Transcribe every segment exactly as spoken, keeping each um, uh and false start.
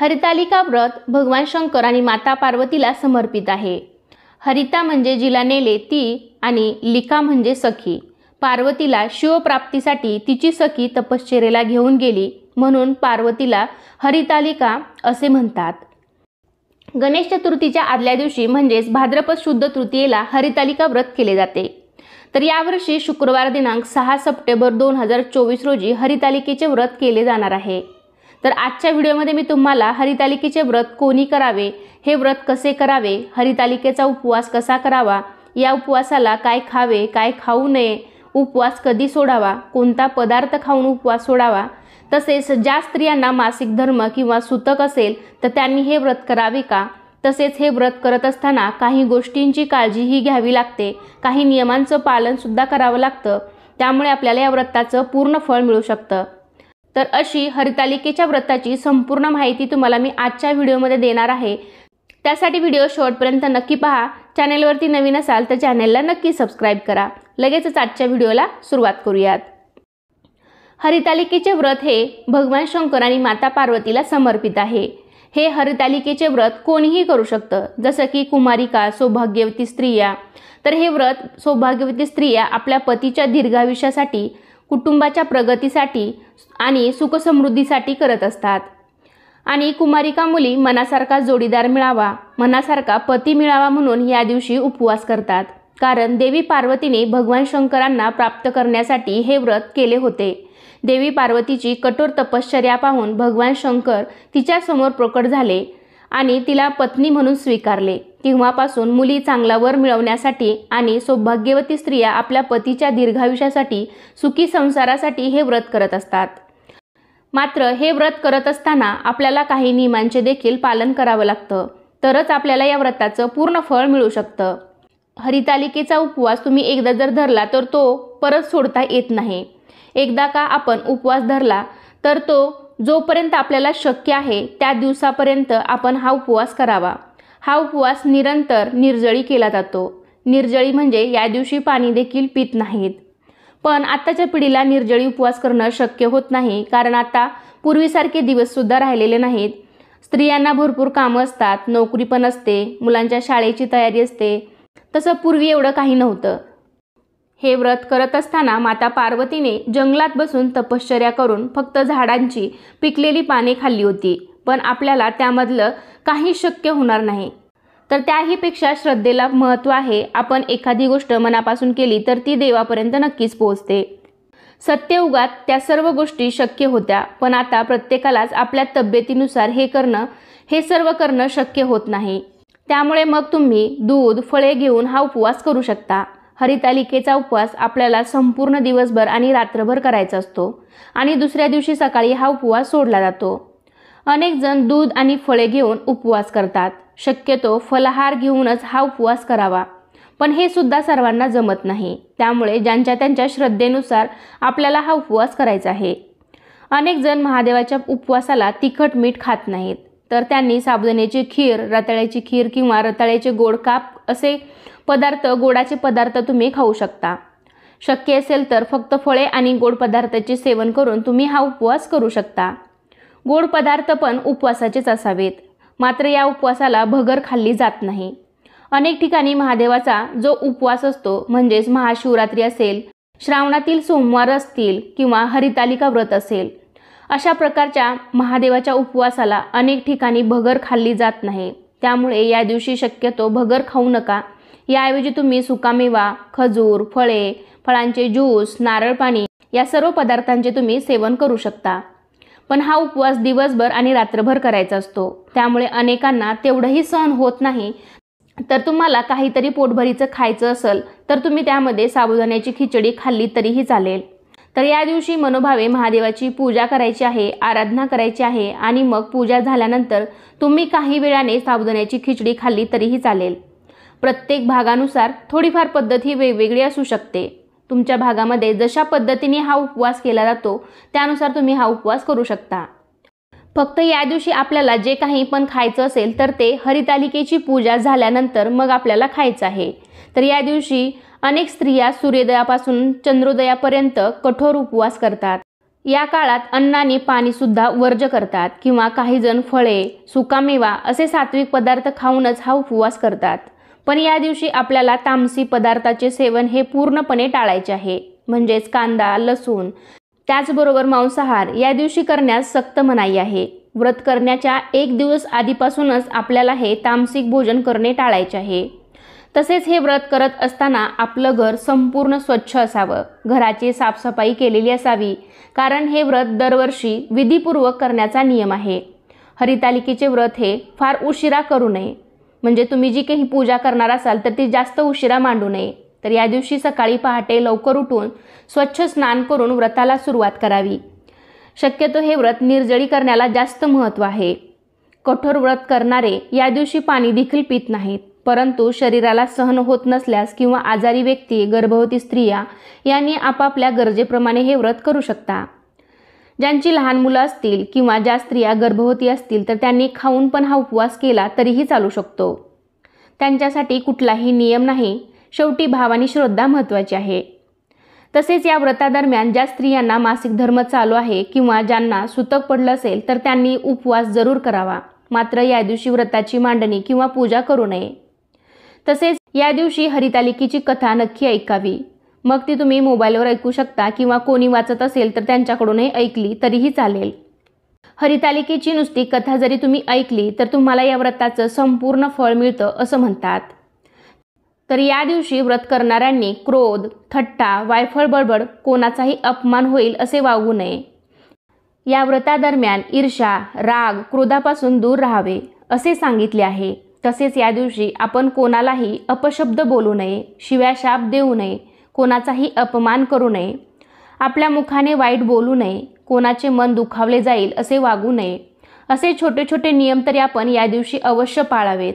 हरितालिका व्रत भगवान शंकर आणि माता पार्वतीला समर्पित आहे। हरिता म्हणजे जिला नेले ती आणि लिका म्हणजे सखी। पार्वतीला शिवप्राप्तीसाठी तिची सखी तपश्चर्येला घेऊन गेली म्हणून पार्वतीला हरितालिका असे म्हणतात। गणेश चतुर्थीच्या आदल्या दिवशी म्हणजेच भाद्रपद शुद्ध तृतीयेला हरितालिका व्रत केले जाते। तर यावर्षी शुक्रवार दिनांक सहा सप्टेंबर दोन हजार चोवीस रोजी हरितालिकेचे व्रत केले जाणार आहे। तर आजच्या व्हिडिओमध्ये मी तुम्हाला हरितालिकेचे व्रत कोणी करावे, हे व्रत कसे करावे, हरितालिकेचा उपवास कसा करावा, या उपवासाला काय खावे काय खाऊ नये, उपवास कधी सोडावा, कोणता पदार्थ खाऊन उपवास सोडावा, तसेच ज्या स्त्रियांना मासिक धर्म किंवा सूतक असेल तर त्यांनी हे व्रत करावे का, तसेच हे व्रत करत असताना काही गोष्टींची काळजीही घ्यावी लागते, काही नियमांचं पालन सुद्धा करावं लागतं, त्यामुळे आपल्याला या व्रताचं पूर्ण फळ मिळू शकतं। तर अशी हरितालिकेच्या व्रताची संपूर्ण माहिती तुम्हाला मी आजच्या व्हिडिओमध्ये देणार आहे। त्यासाठी व्हिडिओ शेवटपर्यंत नक्की पहा। चॅनेलवरती नवीन असाल तर चॅनेलला नक्की सबस्क्राइब करा। लगेचच आजच्या व्हिडिओला सुरुवात करूयात। हरितालिकेचे व्रत हे भगवान शंकर आणि माता पार्वतीला समर्पित आहे। हे हरितालिकेचे व्रत कोणीही करू शकतं, जसं की कुमारिका, सौभाग्यवती स्त्रिया। तर हे व्रत सौभाग्यवती स्त्रिया आपल्या पतीच्या दीर्घायुष्यासाठी, कुटुंबाच्या प्रगतीसाठी आणि सुखसमृद्धीसाठी करत असतात। आणि कुमारिका मुली मनासारखा जोडीदार मिळावा, मनासारखा पती मिळावा म्हणून या दिवशी उपवास करतात, कारण देवी पार्वतीने भगवान शंकरांना प्राप्त करण्यासाठी हे व्रत केले होते। देवी पार्वतीची कठोर तपश्चर्या पाहून भगवान शंकर तिच्या समोर प्रकट झाले आणि तिला पत्नी म्हणून स्वीकारले। तेव्हापासून मुली चांगला वर मिळवण्यासाठी आणि सौभाग्यवती स्त्रिया आपल्या पतीच्या दीर्घायुष्यासाठी, सुखी संसारासाठी हे व्रत करत असतात। मात्र हे व्रत करत असताना आपल्याला काही नियमांचे देखील पालन करावं लागतं, तरच आपल्याला या व्रताचं पूर्ण फळ मिळू शकतं। हरितालिकेचा उपवास तुम्ही एकदा जर धरला तर तो परत सोडता येत नाही। एकदा का आपण उपवास धरला तर तो जोपर्यंत आपल्याला शक्य आहे त्या दिवसापर्यंत आपण हा उपवास करावा। हा उपवास निरंतर निर्जळी केला जातो। निर्जळी म्हणजे या दिवशी पाणी देखील पित नाहीत। पण आताच्या पिढीला निर्जळी उपवास करणं शक्य होत नाही, कारण आता पूर्वीसारखे दिवससुद्धा राहिलेले नाहीत। स्त्रियांना भरपूर कामं असतात, नोकरी पण असते, मुलांच्या शाळेची तयारी असते, तसं पूर्वी एवढं काही नव्हतं। हे व्रत करत असताना माता पार्वतीने जंगलात बसून तपश्चर्या करून फक्त झाडांची पिकलेली पाने खाल्ली होती, पण आपल्याला त्यामधलं काही शक्य होणार नाही। तर त्याहीपेक्षा श्रद्धेला महत्त्व आहे। आपण एखादी गोष्ट मनापासून केली तर ती देवापर्यंत नक्कीच पोहोचते। सत्ययुगात त्या सर्व गोष्टी शक्य होत्या, पण आता प्रत्येकालाच आपल्या तब्येतीनुसार हे करणं हे सर्व करणं शक्य होत नाही। त्यामुळे मग तुम्ही दूध, फळे घेऊन हा उपवास करू शकता। हरितालिकेचा उपवास आपल्याला संपूर्ण दिवसभर आणि रात्रभर करायचा असतो आणि दुसऱ्या दिवशी सकाळी हा उपवास सोडला जातो। अनेक जण दूध आणि फळे घेऊन उपवास करतात। शक्यतो फलाहार घेऊनच हा उपवास करावा, पण हे सुद्धा सर्वांना जमत नाही। त्यामुळे ज्यांच्या त्यांच्या श्रद्धेनुसार आपल्याला हा उपवास करायचा आहे। अनेक जण महादेवाच्या उपवासाला तिखट मीठ खात नाहीत, तर त्यांनी साबुदाण्याची खीर, रताळ्याची खीर किंवा रताळ्याचे गोड काप असे पदार्थ, गोडाचे पदार्थ तुम्ही खाऊ शकता। शक्य असेल तर फक्त फळे आणि गोड पदार्थाचे सेवन करून तुम्ही हा उपवास करू शकता। गोड पदार्थ पण उपवासाचेच असावेत, मात्र या उपवासाला भगर खाल्ली जात नाही। अनेक ठिकाणी महादेवाचा जो उपवास असतो, म्हणजेच महाशिवरात्री असेल, श्रावणातील सोमवार असतील किंवा हरितालिका व्रत असेल, अशा प्रकारच्या महादेवाच्या उपवासाला अनेक ठिकाणी भगर खाल्ली जात नाही। त्यामुळे या दिवशी शक्यतो भगर खाऊ नका। याऐवजी तुम्ही सुकामेवा, खजूर, फळे, फळांचे ज्यूस, नारळ पाणी या सर्व पदार्थांचे तुम्ही सेवन करू शकता। पण हा उपवास दिवसभर आणि रात्रभर करायचा असतो, त्यामुळे अनेकांना तेवढंही सहन होत नाही। तर तुम्हाला काहीतरी पोटभरीचं खायचं असेल तर तुम्ही त्यामध्ये साबुदाण्याची खिचडी खाल्ली तरीही चालेल। तर या दिवशी मनोभावे महादेवाची पूजा करायची आहे, आराधना करायची आहे आणि मग पूजा झाल्यानंतर तुम्ही काही वेळाने साबुदाण्याची खिचडी खाल्ली तरीही चालेल। प्रत्येक भागानुसार थोडीफार पद्धत ही वेगवेगळी असू शकते। तुमच्या भागामध्ये जशा पद्धतीने हा उपवास केला जातो त्यानुसार तुम्ही हा उपवास करू शकता। फक्त या दिवशी आपल्याला जे काही पण खायचं असेल तर ते हरितालिकेची पूजा झाल्यानंतर मग आपल्याला खायचं आहे। तर या दिवशी अनेक स्त्रिया सूर्योदयापासून चंद्रोदयापर्यंत कठोर उपवास करतात। या काळात अन्न आणि पाणीसुद्धा वर्ज्य करतात किंवा काही जण फळे, सुकामेवा असे सात्विक पदार्थ खाऊनच हा उपवास करतात. पण या दिवशी आपल्याला तामसी पदार्थाचे सेवन हे पूर्णपणे टाळायचे आहे. म्हणजेच कांदा, लसूण, त्याचबरोबर मांसाहार या दिवशी करण्यास सक्त मनाई आहे. व्रत करण्याच्या एक दिवस आधीपासूनच आपल्याला हे तामसिक भोजन करणे टाळायचे आहे. तसेच हे व्रत करत असताना आपलं घर संपूर्ण स्वच्छ असावं, घराची साफसफाई केलेली असावी, कारण हे व्रत दरवर्षी विधीपूर्वक करण्याचा नियम आहे. हरितालिकेचे व्रत हे फार उशिरा करू नये. म्हणजे तुम्ही जी काही पूजा करणार असाल तर ती जास्त उशिरा मांडू नये. तर या दिवशी सकाळी पहाटे लवकर उठून स्वच्छ स्नान करून व्रताला सुरुवात करावी. शक्यतो हे व्रत निर्जळी करण्याला जास्त महत्त्व आहे. कठोर व्रत करणारे या दिवशी पाणी देखील पित नाहीत. परंतु शरीराला सहन होत नसल्यास किंवा आजारी व्यक्ती, गर्भवती स्त्रिया यांनी आपापल्या गरजेप्रमाणे हे व्रत करू शकता. ज्यांची लहान मुलं असतील किंवा ज्या स्त्रिया गर्भवती असतील तर त्यांनी खाऊन पण हा उपवास केला तरीही चालू शकतो. त्यांच्यासाठी कुठलाही नियम नाही. शेवटी भाव आणि श्रद्धा महत्त्वाची आहे. तसेच या व्रतादरम्यान ज्या स्त्रियांना मासिक धर्म चालू आहे किंवा ज्यांना सुतक पडलं असेल तर त्यांनी उपवास जरूर करावा. मात्र या दिवशी व्रताची मांडणी किंवा पूजा करू नये. तसेच या दिवशी हरितालिकेची कथा नक्की ऐकावी. मग ती तुम्ही मोबाईलवर ऐकू शकता किंवा कोणी वाचत असेल तर त्यांच्याकडूनही ऐकली तरीही चालेल. हरितालिकेची नुसती कथा जरी तुम्ही ऐकली तर तुम्हाला या व्रताचं संपूर्ण फळ मिळतं असं म्हणतात. तर या दिवशी व्रत करणाऱ्यांनी क्रोध, थट्टा, वायफळ बडबड, कोणाचाही अपमान होईल असे वागू नये. या व्रतादरम्यान ईर्ष्या, राग, क्रोधापासून दूर राहावे असे सांगितले आहे. तसेच या दिवशी आपण कोणालाही अपशब्द बोलू नये, शिव्या शाप देऊ नये, कोणाचाही अपमान करू नये, आपल्या मुखाने वाईट बोलू नये, कोणाचे मन दुखावले जाईल असे वागू नये. असे छोटे छोटे नियम तरी आपण या दिवशी अवश्य पाळावेत.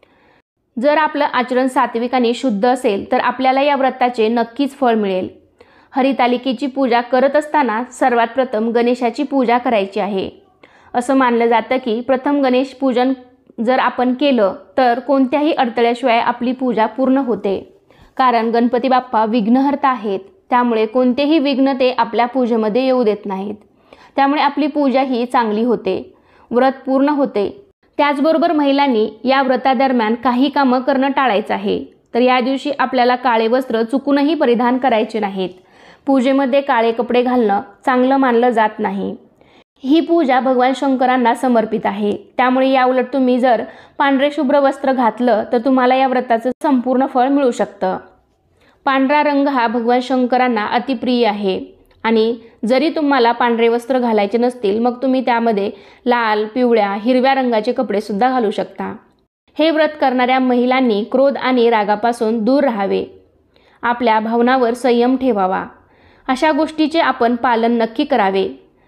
जर आपलं आचरण सात्विक आणि शुद्ध असेल तर आपल्याला या व्रताचे नक्कीच फळ मिळेल. हरितालिकेची पूजा करत असताना सर्वात प्रथम गणेशाची पूजा करायची आहे. असं मानलं जातं की प्रथम गणेश पूजन जर आपण केलं तर कोणत्याही अडथळ्याशिवाय आपली पूजा पूर्ण होते. कारण गणपती बाप्पा विघ्नहर्ता आहेत. त्यामुळे कोणतेही विघ्न ते आपल्या पूजेमध्ये येऊ देत नाहीत. त्यामुळे आपली पूजा ही चांगली होते, व्रत पूर्ण होते. त्याचबरोबर महिलांनी या व्रतादरम्यान काही कामं करणं टाळायचं आहे. तर या दिवशी आपल्याला काळे वस्त्र चुकूनही परिधान करायचे नाहीत. पूजेमध्ये काळे कपडे घालणं चांगलं मानलं जात नाही. ही पूजा भगवान शंकरांना समर्पित आहे. त्यामुळे याउलट तुम्ही जर पांढरे शुभ्र वस्त्र घातलं तर तुम्हाला या व्रताचं संपूर्ण फळ मिळू शकतं. पांढरा रंग हा भगवान शंकरांना अतिप्रिय आहे. आणि जरी तुम्हाला पांढरे वस्त्र घालायचे नसतील मग तुम्ही त्यामध्ये लाल, पिवळ्या, हिरव्या रंगाचे कपडे सुद्धा घालू शकता. हे व्रत करणाऱ्या महिलांनी क्रोध आणि रागापासून दूर राहावे. आपल्या भावनावर संयम ठेवावा. अशा गोष्टीचे आपण पालन नक्की करावे.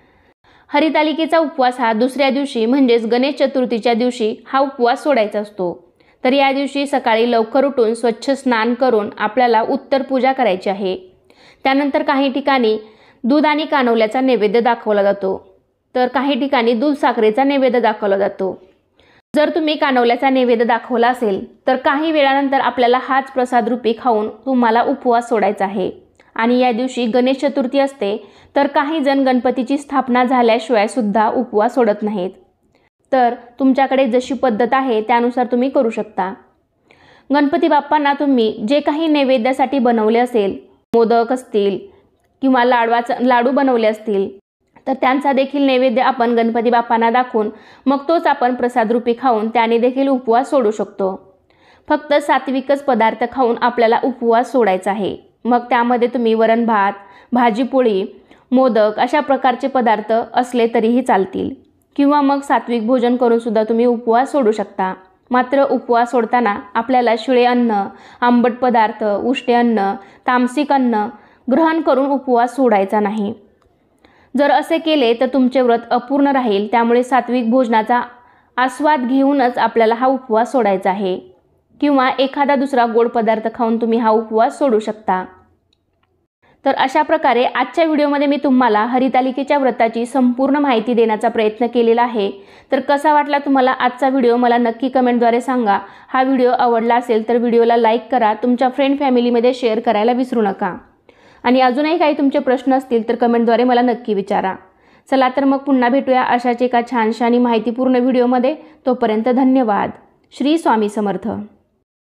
हरितालिकेचा उपवास हा दुसऱ्या दिवशी म्हणजेच गणेश चतुर्थीच्या दिवशी हा उपवास सोडायचा असतो. तर या दिवशी सकाळी लवकर उठून स्वच्छ स्नान करून आपल्याला उत्तर पूजा करायची आहे. त्यानंतर काही ठिकाणी दूध आणि कानवल्याचा नैवेद्य दाखवला जातो. तर काही ठिकाणी दूध साखरेचा नैवेद्य दाखवला जातो. जर तुम्ही कानवल्याचा नैवेद्य दाखवला असेल तर काही वेळानंतर आपल्याला हाच प्रसाद रूपी खाऊन तुम्हाला उपवास सोडायचा आहे. आणि या दिवशी गणेश चतुर्थी असते तर काही जण गणपतीची स्थापना झाल्याशिवाय सुद्धा उपवास सोडत नाहीत. तर तुमच्याकडे जशी पद्धत आहे त्यानुसार तुम्ही करू शकता. गणपती बाप्पांना तुम्ही जे काही नैवेद्यासाठी बनवले असेल, मोदक असतील किंवा लाडवाचा लाडू बनवले असतील तर त्यांचा देखील नैवेद्य आपण गणपती बाप्पांना दाखवून मग तोच आपण प्रसाद रूपी खाऊन त्याने देखील उपवास सोडू शकतो. फक्त सात्विकच पदार्थ खाऊन आपल्याला उपवास सोडायचा आहे. मग त्यामध्ये तुम्ही वरण भात, भाजी पोळी, मोदक अशा प्रकारचे पदार्थ असले तरीही चालतील. किंवा मग सात्विक भोजन करून सुद्धा तुम्ही उपवास सोडू शकता. मात्र उपवास सोडताना आपल्याला शिळे अन्न, आंबट पदार्थ, उष्टे अन्न, तामसिक अन्न ग्रहण करून उपवास सोडायचा नाही. जर असे केले तर तुमचे व्रत अपूर्ण राहील. त्यामुळे सात्विक भोजनाचा आस्वाद घेऊनच आपल्याला हा उपवास सोडायचा आहे. किंवा एखादा दुसरा गोड पदार्थ खाऊन तुम्ही हा उपवास सोडू शकता. तर अशा प्रकारे आजच्या व्हिडिओमध्ये मी तुम्हाला हरितालिकेच्या व्रताची संपूर्ण माहिती देण्याचा प्रयत्न केलेला आहे. तर कसा वाटला तुम्हाला आजचा व्हिडिओ मला नक्की कमेंटद्वारे सांगा. हा व्हिडिओ आवडला असेल तर व्हिडिओला लाईक करा. तुमच्या फ्रेंड फॅमिलीमध्ये शेअर करायला विसरू नका. आणि अजूनही काही तुमचे प्रश्न असतील तर कमेंटद्वारे मला नक्की विचारा. चला तर मग पुन्हा भेटूया अशाच एका छानशा आणि माहितीपूर्ण व्हिडिओमध्ये. तोपर्यंत धन्यवाद. श्री स्वामी समर्थ.